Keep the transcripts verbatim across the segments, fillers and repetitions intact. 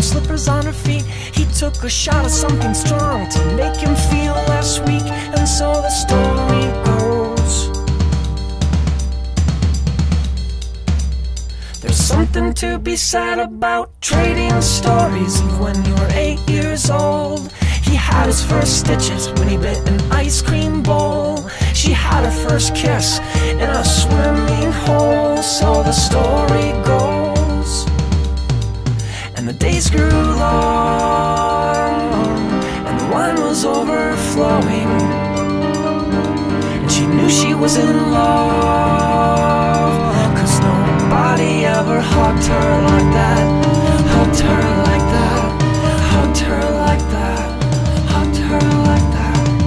slippers on her feet. He took a shot of something strong to make him feel less weak. And so the story goes, there's something to be said about trading stories of when you were eight years old. He had his first stitches when he bit an ice cream bowl. She had her first kiss in a swimming hole. So the story goes, and the days grew long, and the wine was overflowing, and she knew she was in love, 'cause nobody ever hugged her like that, hugged her like that, hugged her like that, hugged her like that.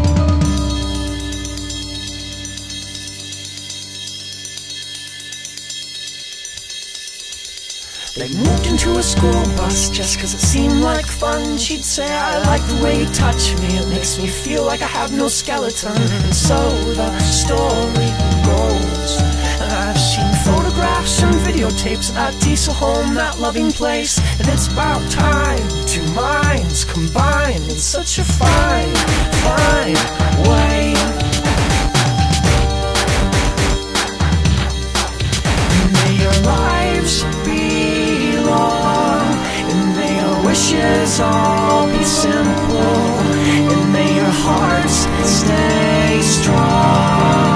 They moved into a school bus just 'cause it seemed like fun. She'd say, I like the way you touch me, it makes me feel like I have no skeleton. And so the story goes, I've seen photographs and videotapes of that diesel home, that loving place. And it's about time two minds combine in such a fine, fine way. May your lives be long, and may your wishes all be simple, and may your hearts stay strong.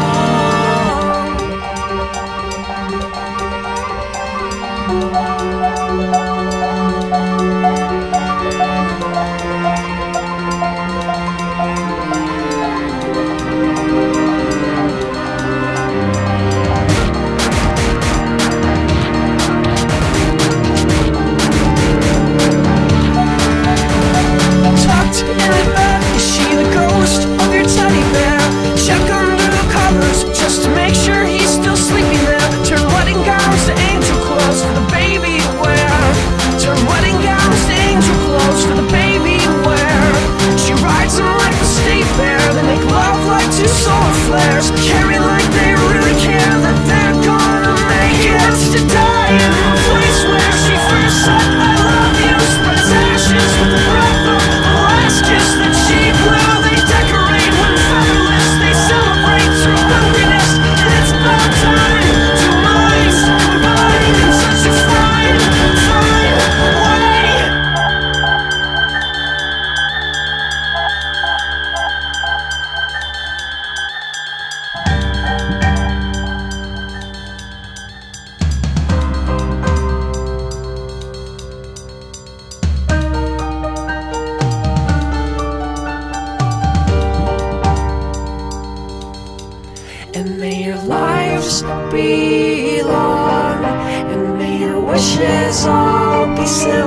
Carry like they really care that they're gonna make it. To die in the place where she first said I love you, spreads ashes with the breath of the last kiss that she blew. They decorate when fatherless, they celebrate through wilderness. And it's about time two minds combine in such a fine, fine way. And may your lives be long, and may your wishes all be simple.